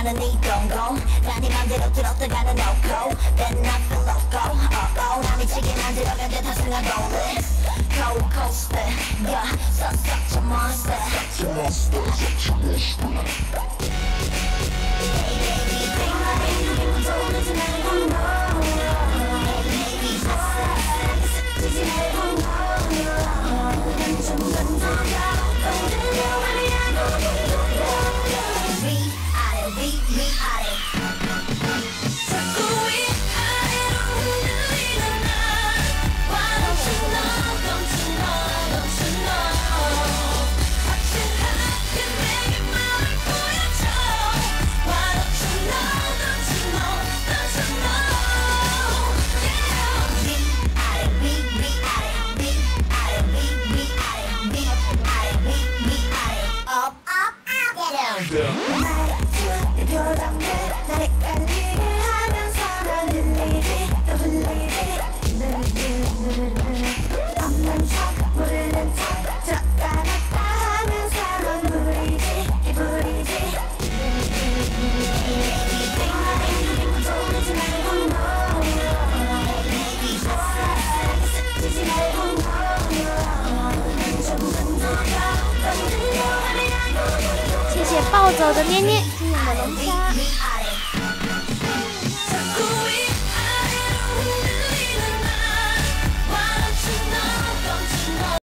하는 이 동공 난 네 맘대로 들었다가는 no go Then I feel loco 나 미치게 만들어간 듯 탑승한 rolling Cold coaster yeah such a monster Hey baby bring my baby 돌리지 말고 no Hey baby 지지 말고 no 난 좀 건드려 건드려 아니야谢谢暴走的捏捏，今年的龙虾。